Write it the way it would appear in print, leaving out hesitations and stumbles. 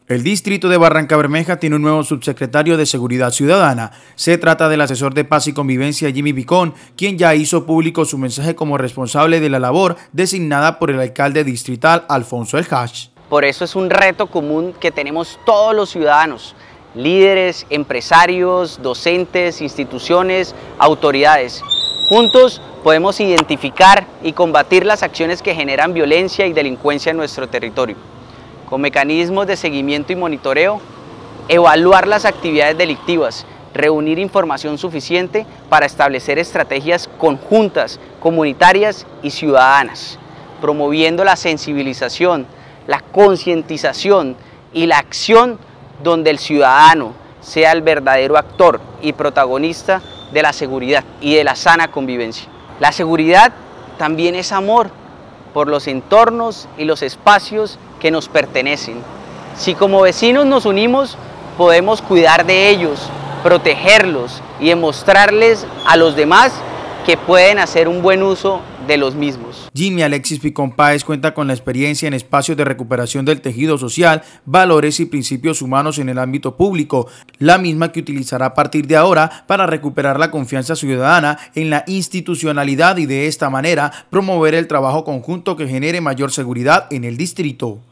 El distrito de Barrancabermeja tiene un nuevo subsecretario de Seguridad Ciudadana. Se trata del asesor de paz y convivencia Jimmy Picón, quien ya hizo público su mensaje como responsable de la labor designada por el alcalde distrital Alfonso El Hach. Por eso es un reto común que tenemos todos los ciudadanos, líderes, empresarios, docentes, instituciones, autoridades. Juntos podemos identificar y combatir las acciones que generan violencia y delincuencia en nuestro territorio. Con mecanismos de seguimiento y monitoreo, evaluar las actividades delictivas, reunir información suficiente para establecer estrategias conjuntas, comunitarias y ciudadanas, promoviendo la sensibilización, la concientización y la acción donde el ciudadano sea el verdadero actor y protagonista de la seguridad y de la sana convivencia. La seguridad también es amor por los entornos y los espacios que nos pertenecen. Si como vecinos nos unimos, podemos cuidar de ellos, protegerlos y demostrarles a los demás que pueden hacer un buen uso de los mismos. Jimmy Alexis Picón Páez cuenta con la experiencia en espacios de recuperación del tejido social, valores y principios humanos en el ámbito público, la misma que utilizará a partir de ahora para recuperar la confianza ciudadana en la institucionalidad y de esta manera promover el trabajo conjunto que genere mayor seguridad en el distrito.